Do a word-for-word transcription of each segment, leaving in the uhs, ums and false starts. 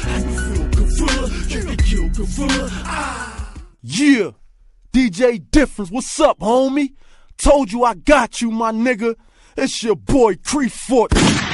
How you feel, gorilla? You can kill gorilla. Ah. Yeah, D J Difference, what's up, homie? Told you I got you, my nigga. It's your boy, Creefoot.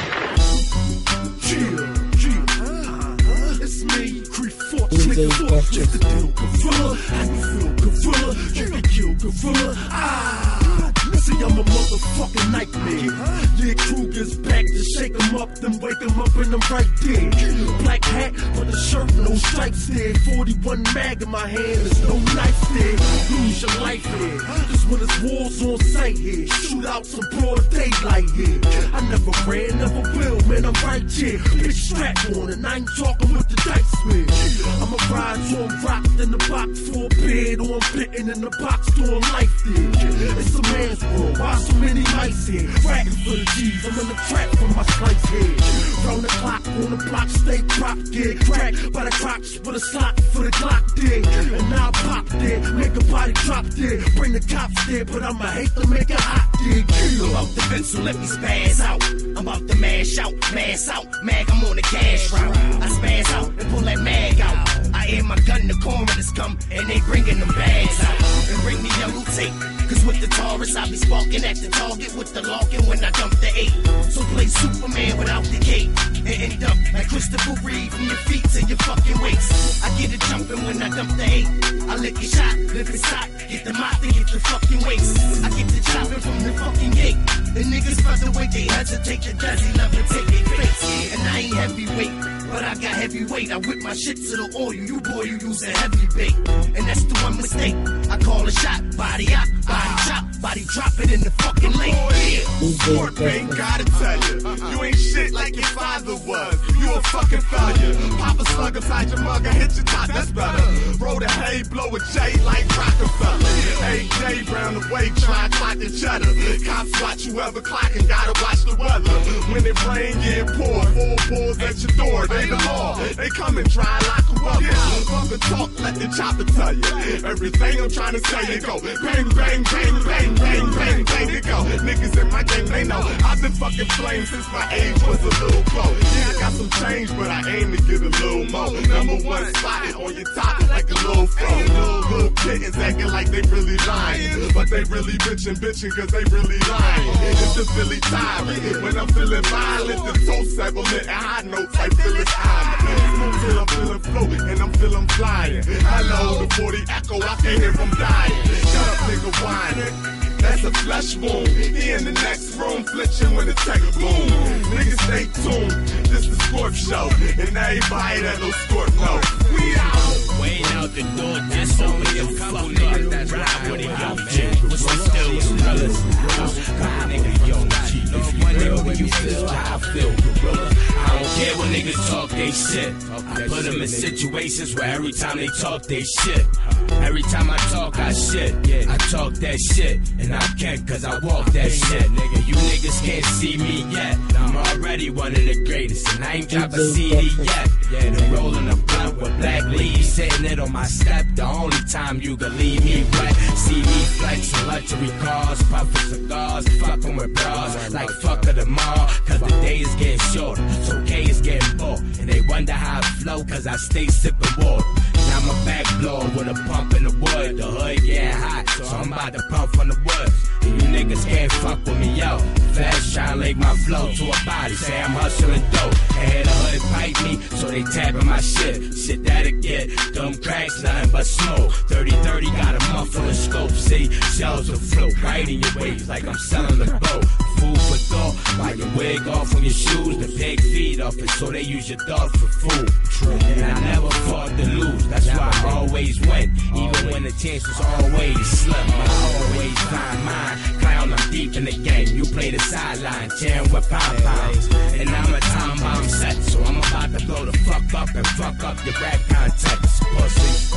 Yeah, yeah, uh, it's me, Creefoot, Creefoot. Just the deal, gorilla. How you feel, gorilla? You can kill gorilla. Ah. See, I'm a motherfucking nightmare. Yeah, Kruger's back to shake him up, then wake him up and I'm right there. Black hat, but the shirt, no stripes there. forty-one mag in my hand, there's no knife there. Lose your life here, cause when it's wars on sight here. Shoot out some broad daylight here. I never ran, never will, man, I'm right here. Bitch strap on and I ain't talking with the dice with. I'ma ride till I'm rocked in the box for a bed, or I'm bitten in the box doing life there. It's a man's world, why so many mice here? Ratting for the G's, I'm in the trap for my slice head. Round the clock, on the block, stay propped, get cracked by the crotch with a slot for the Glock there. And now I pop there, make a body drop there. Bring the cops there, but I'ma hate to make it hot there. I'm about the pencil, let me spaz out. I'm about to mash out, mass out. Mag, I'm on the cash route. I spaz out and pull that mag out. I aim my gun, the coroners come, and they bringing them bags out. And bring the yellow tape, cause with the Taurus, I be sparking at the target with the locking when I dump the eight. So play Superman without the cape, and end up like Christopher Reeve from your feet to your fucking waist. I get it jumping when I dump the eight. I lick a shot, lift it's hot, get the mop to get the fucking waist. I get the chopping from the fucking gate. The niggas featherweight, they hesitate, the desi love to take their face. And I ain't heavyweight, but I got heavyweight. I whip my shit to the oil, you boy, you use a heavy bait. And that's the one mistake, I call a shot, body out, body chop, body drop it in the fucking lake. Yeah. Sport, man, gotta tell you, you ain't shit like your father was. You a fucking failure. Pop a slug inside your mug and hit your top, that's better. Roll the hay, blow a J like Rockefeller. A J round the way, try clock the cheddar. Cops watch you ever clocking, gotta watch the weather. When it rain, yeah, pour, four pulls at your door, they the law. They come and try and lock you up. Yeah, fuck the talk, let the chopper tell you. Everything I'm trying to say, it go bang, bang, bang, bang, bang, bang, bang, it go. Niggas in my game, they know I've been fucking flame since my age was a little blow. Yeah, I got some change, but I aim to get a little more. Number one spot on your top like a little fro. Little, little kittens acting like they really lying, but they really bitchin', bitchin' cause they really lying. It's the Philly tyrant. When I'm feeling violent, the toe settlement and high notes like Phyllis Island. Smoke till I'm feeling float and I'm feeling flying. Hello, the forty echo, I can't hear from dying. Shut up, nigga, whining. That's a flesh wound. He in the next room, flinching when the tech boom. Niggas stay tuned. This the Scorp show, and everybody that no Scorp know. We out. Way out the door, just only a couple niggas that's ride with it, yo, man. What's the still, brothers? Couple niggas, yo, no one nigga when you feel how I feel, gorilla. I don't care when niggas talk they shit. I put them in situations where every time they talk they shit. Every time I talk I shit. I talk that shit, and I can't cause I walk that shit, nigga. You niggas can't see me yet. I'm already one of the greatest, and I ain't dropped a C D yet. Yeah, and rolling a blunt with black leaves, sitting it on my step. The only time you can leave me wet. See me flexing luxury cars, puffing cigars, fucking with bras, like fuck of them all. Cause the day is getting shorter, so K is getting bored, and they wonder how I flow cause I stay sipping water. Now I'm a back blower with a pump in the wood. The hood getting hot, so I'm about to pump from the woods. And you niggas can't fuck with me, yo. Fast tryna lay my flow to a body, say I'm hustling dope. And hear the hood pipe me, so they tapping my shit. Shit that'll get dumb cracks, nothing but smoke. thirty thirty got a muffling scope, see? Shells will float right in your waves like I'm selling a boat. Food for thought, buy your wig off on your shoes. The pig feed off it, so they use your dog for food. And I never fought to lose, that's why I always win. Even when the chance was always slim, I always find mine. Clown, I'm deep in the game. You play the sideline, cheering with pom-poms. And I'm a time bomb set, so I'm about to blow the fuck up and fuck up your rap context, pussy.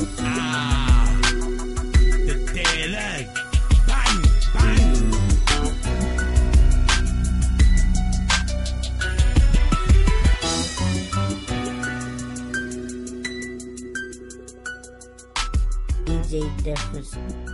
Ah, the dead egg. Bang, bang. D J Difference.